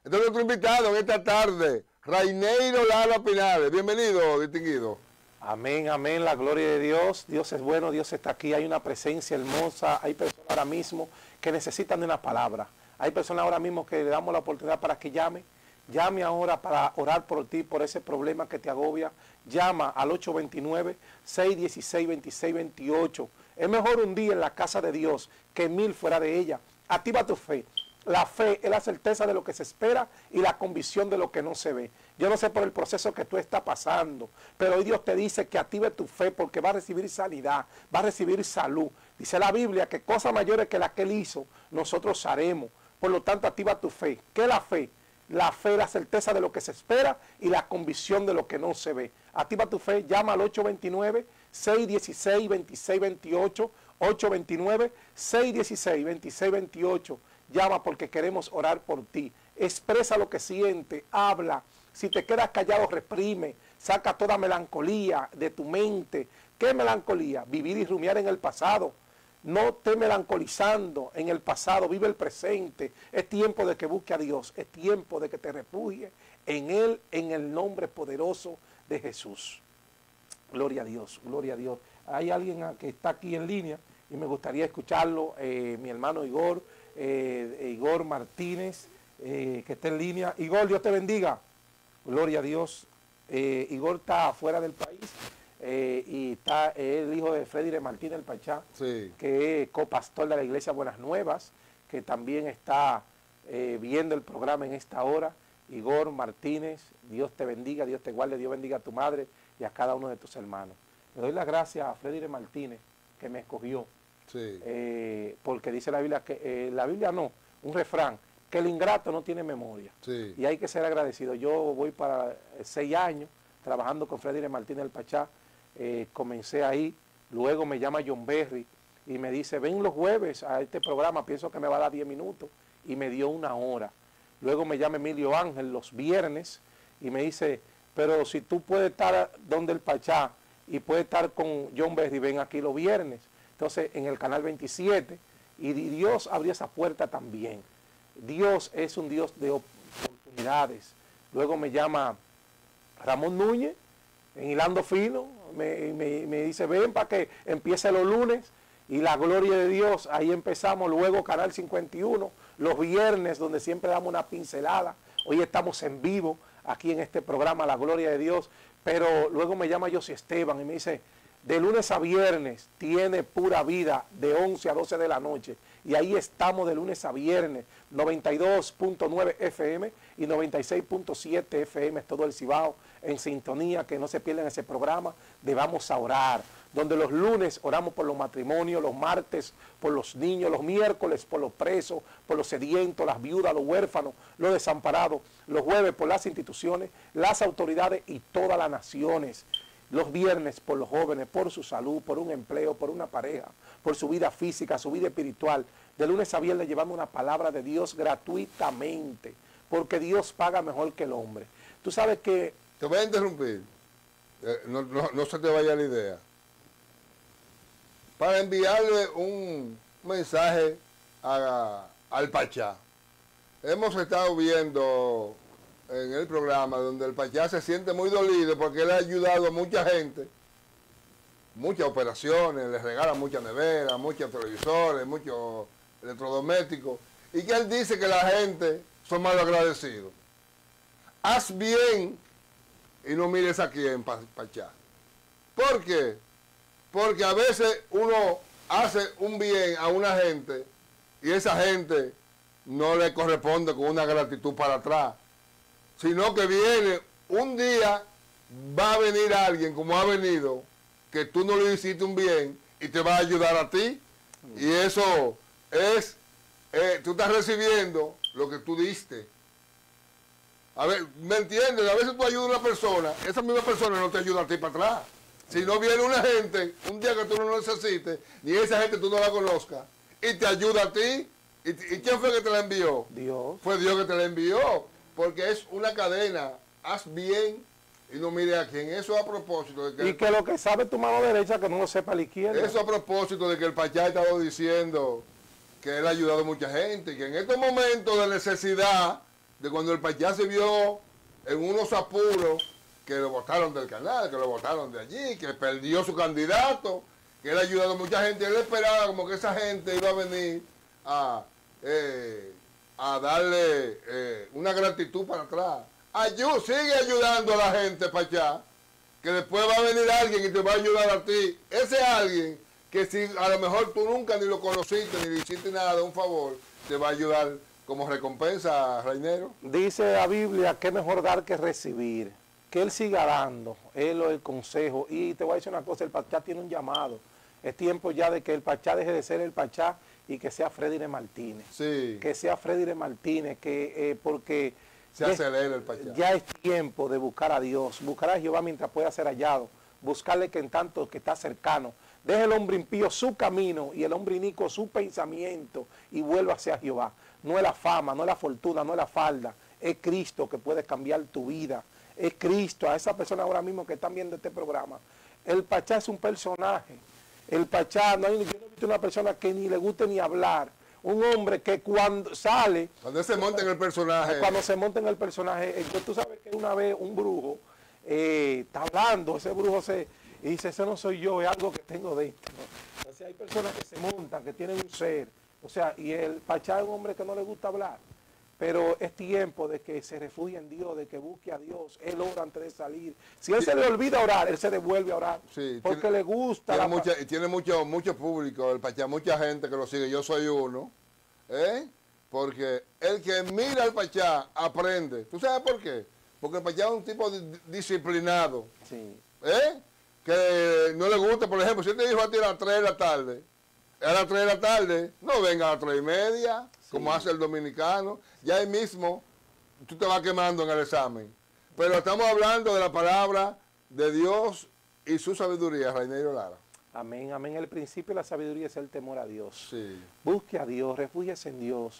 Este es nuestro invitado en esta tarde, Raineiro Lara Pinares. Bienvenido, distinguido. Amén, amén, la gloria de Dios. Dios es bueno, Dios está aquí. Hay una presencia hermosa. Hay personas ahora mismo que necesitan de una palabra. Hay personas ahora mismo que le damos la oportunidad para que llame. Llame ahora para orar por ti, por ese problema que te agobia. Llama al 829-616-2628. Es mejor un día en la casa de Dios que 1000 fuera de ella. Activa tu fe. La fe es la certeza de lo que se espera y la convicción de lo que no se ve. Yo no sé por el proceso que tú estás pasando, pero hoy Dios te dice que active tu fe porque va a recibir sanidad, va a recibir salud. Dice la Biblia que cosas mayores que las que Él hizo, nosotros haremos. Por lo tanto, activa tu fe. ¿Qué es la fe? La fe es la certeza de lo que se espera y la convicción de lo que no se ve. Activa tu fe, llama al 829-616-2628, 829-616-2628. Llama porque queremos orar por ti. Expresa lo que siente, habla. Si te quedas callado, reprime. Saca toda melancolía de tu mente. ¿Qué melancolía? Vivir y rumiar en el pasado. No estés melancolizando en el pasado, vive el presente. Es tiempo de que busque a Dios. Es tiempo de que te refugie en Él, en el nombre poderoso de Jesús. Gloria a Dios, gloria a Dios. Hay alguien que está aquí en línea y me gustaría escucharlo, mi hermano Igor. Igor Martínez, que está en línea. Igor, Dios te bendiga. Gloria a Dios. Igor está fuera del país y está el hijo de Freddy Martínez el Pachá, sí, que es copastor de la iglesia Buenas Nuevas, que también está viendo el programa en esta hora. Igor Martínez, Dios te bendiga, Dios te guarde, Dios bendiga a tu madre y a cada uno de tus hermanos. Le doy las gracias a Freddy Martínez que me escogió. Sí. Porque dice la Biblia que la Biblia no, un refrán, que el ingrato no tiene memoria. Sí. Y hay que ser agradecido. Yo voy para 6 años trabajando con Freddy Martínez el Pachá. Comencé ahí, luego me llama John Berry y me dice, ven los jueves a este programa, pienso que me va a dar 10 minutos, y me dio 1 hora. Luego me llama Emilio Ángel los viernes y me dice, pero si tú puedes estar donde el Pachá y puedes estar con John Berry, ven aquí los viernes. Entonces, en el canal 27, y Dios abrió esa puerta también. Dios es un Dios de oportunidades. Luego me llama Ramón Núñez, en Hilando Fino, me dice, ven para que empiece los lunes, y la gloria de Dios, ahí empezamos. Luego Canal 51, los viernes, donde siempre damos una pincelada. Hoy estamos en vivo, aquí en este programa, la gloria de Dios. Pero luego me llama José Esteban y me dice, de lunes a viernes tiene Pura Vida de 11 a 12 de la noche. Y ahí estamos de lunes a viernes, 92.9 FM y 96.7 FM, todo el Cibao en sintonía, que no se pierdan ese programa de Vamos a Orar, donde los lunes oramos por los matrimonios, los martes por los niños, los miércoles por los presos, por los sedientos, las viudas, los huérfanos, los desamparados, los jueves por las instituciones, las autoridades y todas las naciones. Los viernes por los jóvenes, por su salud, por un empleo, por una pareja, por su vida física, su vida espiritual. De lunes a viernes llevamos una palabra de Dios gratuitamente, porque Dios paga mejor que el hombre. Tú sabes que... Te voy a interrumpir, no se te vaya la idea. Para enviarle un mensaje al Pachá. Hemos estado viendo en el programa donde el Pachá se siente muy dolido porque él ha ayudado a mucha gente, muchas operaciones, les regala muchas neveras, muchos televisores, muchos electrodomésticos, y que él dice que la gente son mal agradecidos. Haz bien y no mires a quién, Pachá. ¿Por qué? Porque a veces uno hace un bien a una gente y esa gente no le corresponde con una gratitud para atrás, sino que viene un día, va a venir alguien como ha venido, que tú no le hiciste un bien y te va a ayudar a ti. Y eso es, tú estás recibiendo lo que tú diste. A ver, ¿me entiendes? A veces tú ayudas a una persona, esa misma persona no te ayuda a ti para atrás. Si no viene una gente, un día que tú no lo necesites, ni esa gente tú no la conozcas, y te ayuda a ti. ¿Y quién fue que te la envió? Dios. Fue Dios que te la envió. Porque es una cadena. Haz bien y no mire a quién. Eso a propósito de que... Y que lo que sabe tu mano derecha, que no lo sepa la izquierda. Eso a propósito de que el Pachá ha estado diciendo que él ha ayudado a mucha gente. Y que en estos momentos de necesidad de cuando el Pachá se vio en unos apuros, que lo votaron del canal, que lo votaron de allí, que perdió su candidato, que él ha ayudado a mucha gente. Él esperaba como que esa gente iba a venir a darle una gratitud para atrás. Sigue ayudando a la gente, Pachá, que después va a venir alguien y te va a ayudar a ti. Ese alguien que si a lo mejor tú nunca ni lo conociste, ni le hiciste nada de un favor, te va a ayudar como recompensa, Rainero. Dice la Biblia que es mejor dar que recibir. Que él siga dando, él o el consejo. Y te voy a decir una cosa, el Pachá tiene un llamado. Es tiempo ya de que el Pachá deje de ser el Pachá y que sea Freddy de Martínez. Sí. Que sea Freddy de Martínez, porque se acelera el Pachá. Ya es tiempo de buscar a Dios, buscar a Jehová mientras pueda ser hallado, buscarle que en tanto que está cercano. Deje el hombre impío su camino y el hombre inicuo su pensamiento y vuelva hacia Jehová. No es la fama, no es la fortuna, no es la falda, es Cristo que puede cambiar tu vida. Es Cristo, a esa persona ahora mismo que están viendo este programa. El Pachá es un personaje. El Pachá, yo no he visto una persona que ni le guste ni hablar. Un hombre que cuando sale... Cuando se monta en el personaje. Cuando se monta en el personaje. Tú sabes que una vez un brujo está hablando, ese brujo y dice, ese no soy yo, es algo que tengo dentro. Entonces hay personas que se montan, que tienen un ser. O sea, y el Pachá es un hombre que no le gusta hablar. Pero es tiempo de que se refugie en Dios, de que busque a Dios. Él ora antes de salir. Si él se le olvida orar, él se devuelve a orar. Sí, porque le gusta. Tiene mucho público, el Pachá, mucha gente que lo sigue. Yo soy uno. Porque el que mira al Pachá aprende. ¿Tú sabes por qué? Porque el Pachá es un tipo disciplinado. Sí. Que no le gusta, por ejemplo, si él te dijo a ti a las 3 de la tarde, a las 3 de la tarde, no venga a las 3:30, como hace el dominicano. Ya ahí mismo tú te vas quemando en el examen. Pero estamos hablando de la palabra de Dios y su sabiduría, Rainero Lara. Amén, amén. El principio de la sabiduría es el temor a Dios. Sí. Busque a Dios, refúgiese en Dios.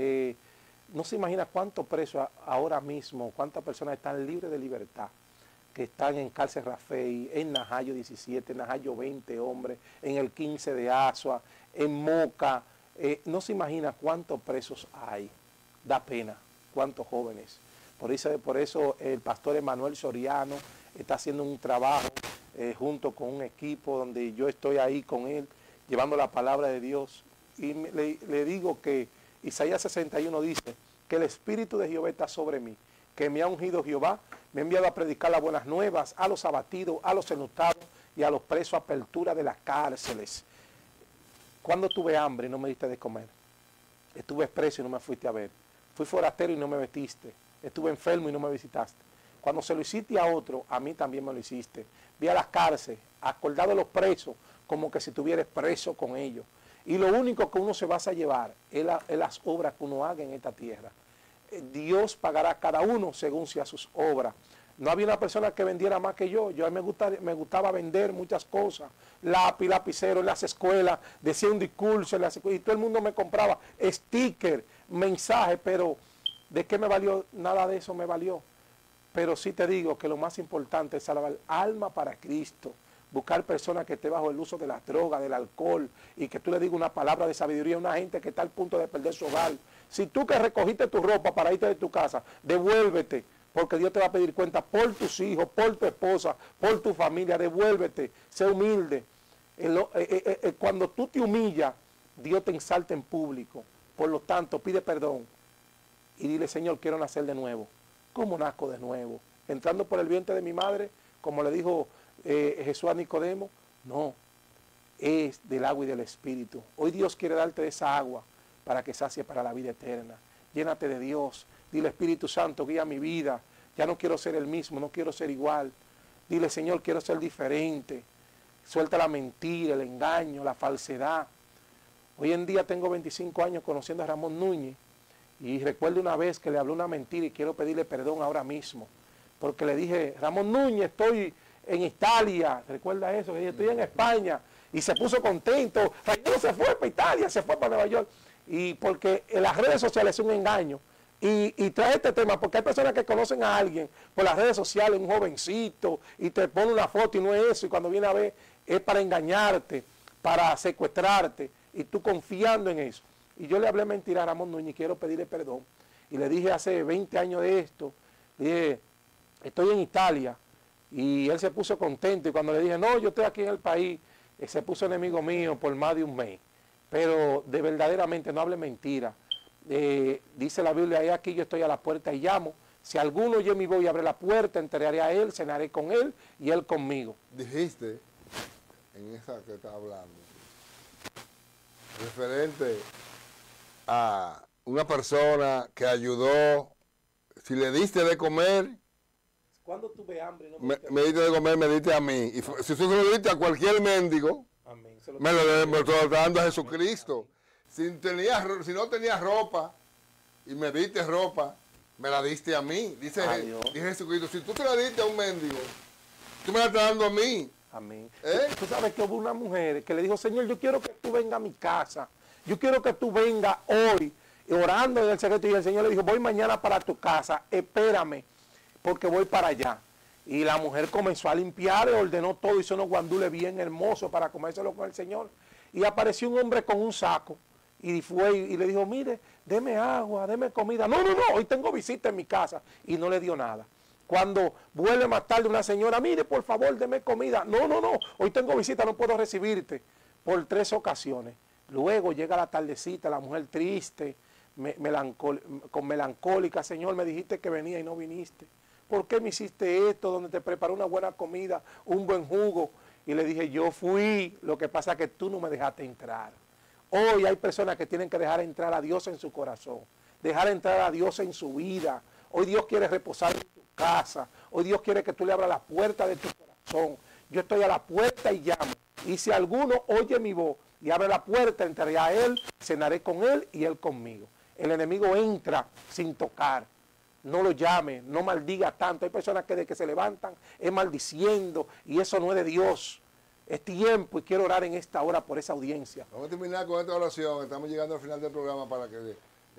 No se imagina cuántos presos ahora mismo, cuántas personas están libres de libertad, que están en cárcel Rafael, en Najayo 17, en Najayo 20 hombres, en el 15 de Asua, en Moca. No se imagina cuántos presos hay. Da pena, cuántos jóvenes. Por eso el pastor Emanuel Soriano está haciendo un trabajo junto con un equipo donde yo estoy ahí con él, llevando la palabra de Dios. Y le digo que Isaías 61 dice que el Espíritu de Jehová está sobre mí, que me ha ungido Jehová, me ha enviado a predicar las buenas nuevas a los abatidos, a los enlutados y a los presos, apertura de las cárceles. Cuando tuve hambre y no me diste de comer, estuve preso y no me fuiste a ver, fui forastero y no me vestiste, estuve enfermo y no me visitaste. Cuando se lo hiciste a otro, a mí también me lo hiciste. Vi a las cárceles, acordado de los presos, como que si estuvieras preso con ellos. Y lo único que uno se va a llevar es las obras que uno haga en esta tierra. Dios pagará a cada uno según sea sus obras. No había una persona que vendiera más que yo. Yo a mí me gustaba vender muchas cosas. Lápiz, lapicero en las escuelas, decía un discurso en las escuelas, y todo el mundo me compraba sticker, mensaje, pero ¿de qué me valió? Nada de eso me valió. Pero sí te digo que lo más importante es salvar alma para Cristo. Buscar personas que esté bajo el uso de las drogas, del alcohol, y que tú le digas una palabra de sabiduría a una gente que está al punto de perder su hogar. Si tú que recogiste tu ropa para irte de tu casa, devuélvete, porque Dios te va a pedir cuenta por tus hijos, por tu esposa, por tu familia. Devuélvete, sé humilde. Cuando tú te humillas, Dios te exalta en público. Por lo tanto, pide perdón y dile, Señor, quiero nacer de nuevo. ¿Cómo nazco de nuevo? Entrando por el vientre de mi madre, como le dijo Jesús a Nicodemo. No, es del agua y del Espíritu. Hoy Dios quiere darte esa agua para que sacie para la vida eterna. Llénate de Dios. Dile, Espíritu Santo, guía mi vida. Ya no quiero ser el mismo, no quiero ser igual. Dile, Señor, quiero ser diferente. Suelta la mentira, el engaño, la falsedad. Hoy en día tengo 25 años conociendo a Ramón Núñez y recuerdo una vez que le hablé una mentira y quiero pedirle perdón ahora mismo. Porque le dije, Ramón Núñez, estoy en Italia. ¿Recuerda eso? Que dije, estoy en España. Y se puso contento. Raimón se fue para Italia, se fue para Nueva York. Y porque en las redes sociales es un engaño. Y trae este tema porque hay personas que conocen a alguien por las redes sociales, un jovencito, y te pone una foto y no es eso. Y cuando viene a ver, es para engañarte, para secuestrarte. Y tú confiando en eso. Y yo le hablé mentira a Ramón Núñez y quiero pedirle perdón. y le dije hace 20 años de esto, le dije, estoy en Italia, y él se puso contento, y cuando le dije, no, yo estoy aquí en el país, se puso enemigo mío por más de un mes. Pero de verdaderamente no hable mentira. Dice la Biblia, ahí aquí yo estoy a la puerta y llamo. Si alguno oye mi voz y abre la puerta, entraré a él, cenaré con él y él conmigo. Dijiste, en esa que estás hablando, referente a una persona que ayudó, si le diste de comer, cuando tuve hambre, no me diste de comer, me diste a mí. Y si tú se lo diste a cualquier mendigo, amén. Me lo estoy dando a Jesucristo. Si no tenías ropa y me diste ropa, me la diste a mí. Dice Jesucristo, si tú te la diste a un mendigo, tú me la estás dando a mí. Amén. Tú sabes que hubo una mujer que le dijo, Señor, yo quiero que tú vengas a mi casa. Yo quiero que tú vengas hoy, orando en el secreto. Y el Señor le dijo, voy mañana para tu casa, espérame, porque voy para allá. Y la mujer comenzó a limpiar, ordenó todo, hizo unos guandules bien hermosos para comérselo con el Señor. Y apareció un hombre con un saco y fue y le dijo, mire, deme agua, deme comida. No, hoy tengo visita en mi casa. Y no le dio nada. Cuando vuelve más tarde una señora, mire, por favor, deme comida. No, hoy tengo visita, no puedo recibirte. Por 3 ocasiones. Luego llega la tardecita, la mujer triste, con melancólica, Señor, me dijiste que venía y no viniste. ¿Por qué me hiciste esto, donde te preparé una buena comida, un buen jugo? Y le dije, yo fui, lo que pasa es que tú no me dejaste entrar. Hoy hay personas que tienen que dejar entrar a Dios en su corazón, dejar entrar a Dios en su vida. Hoy Dios quiere reposar en tu casa, hoy Dios quiere que tú le abras la puerta de tu corazón. Yo estoy a la puerta y llamo. Y si alguno oye mi voz y abre la puerta, entraré a él, cenaré con él y él conmigo. El enemigo entra sin tocar. No lo llame, no maldiga tanto. Hay personas que de que se levantan es maldiciendo y eso no es de Dios. Es tiempo y quiero orar en esta hora por esa audiencia. Vamos a terminar con esta oración. Estamos llegando al final del programa para que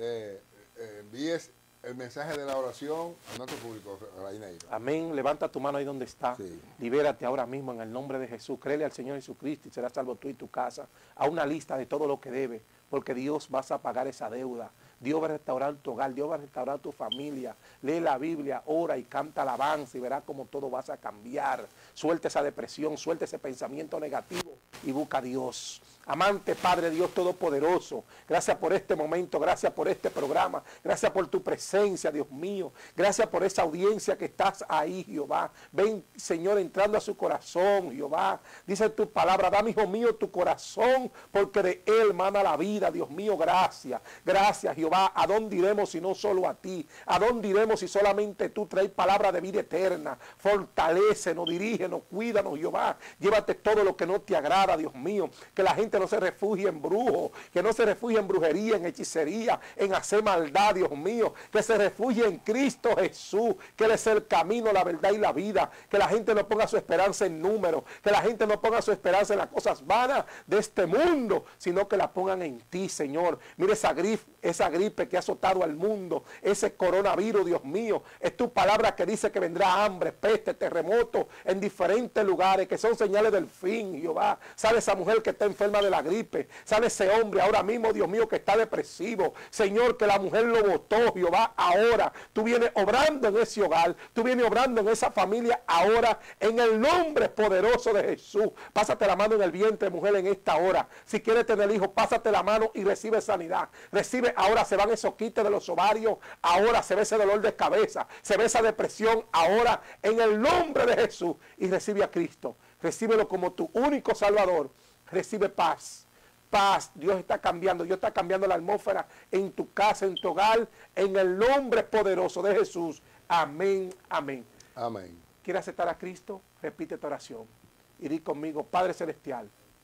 envíes el mensaje de la oración a nuestro público, Raineiro. Amén. Levanta tu mano ahí donde está. Sí. Libérate ahora mismo en el nombre de Jesús. Créele al Señor Jesucristo y serás salvo tú y tu casa. A una lista de todo lo que debe, porque Dios vas a pagar esa deuda. Dios va a restaurar tu hogar, Dios va a restaurar tu familia. Lee la Biblia, ora y canta alabanza y verás cómo todo vas a cambiar. Suelta esa depresión, suelta ese pensamiento negativo y busca a Dios. Amante Padre Dios Todopoderoso, gracias por este momento, gracias por este programa, gracias por tu presencia, Dios mío. Gracias por esa audiencia que estás ahí, Jehová. Ven, Señor, entrando a su corazón, Jehová. Dice tu palabra, dame, hijo mío, tu corazón, porque de él mana la vida, Dios mío. Gracias, gracias, Jehová. ¿A dónde iremos si no solo a ti? ¿A dónde iremos si solamente tú traes palabra de vida eterna? Fortalécenos, dirígenos, cuídanos, Jehová. Llévate todo lo que no te agrada, Dios mío. Que la gente no se refugie en brujos, que no se refugie en brujería, en hechicería, en hacer maldad, Dios mío. Que se refugie en Cristo Jesús, que Él es el camino, la verdad y la vida. Que la gente no ponga su esperanza en números, que la gente no ponga su esperanza en las cosas vanas de este mundo, sino que la pongan en ti, Señor. Mire esa gripe que ha azotado al mundo, ese coronavirus, Dios mío. Es tu palabra que dice que vendrá hambre, peste, terremoto en diferentes lugares, que son señales del fin, Jehová. Sale esa mujer que está enferma de la gripe, sale ese hombre ahora mismo, Dios mío, que está depresivo. Señor, que la mujer lo botó, Jehová, ahora. Tú vienes obrando en ese hogar, tú vienes obrando en esa familia ahora, en el nombre poderoso de Jesús. Pásate la mano en el vientre, mujer, en esta hora. Si quieres tener hijos, pásate la mano y recibe sanidad. Recibe, ahora se van esos quites de los ovarios, ahora se ve ese dolor de cabeza, se ve esa depresión, ahora, en el nombre de Jesús. Y recibe a Cristo, recíbelo como tu único Salvador. Recibe paz. Paz, Dios está cambiando la atmósfera en tu casa, en tu hogar, en el nombre poderoso de Jesús. Amén, amén. Amén. ¿Quieres aceptar a Cristo? Repite tu oración y di conmigo, Padre Celestial,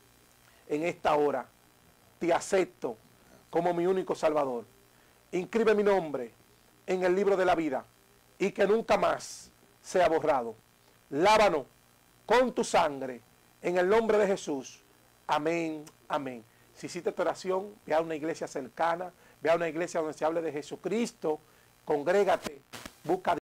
en esta hora te acepto como mi único Salvador. Inscribe mi nombre en el libro de la vida y que nunca más sea borrado. Lávanos con tu sangre en el nombre de Jesús. Amén, amén. Si hiciste tu oración, ve a una iglesia cercana, ve a una iglesia donde se hable de Jesucristo, congrégate, busca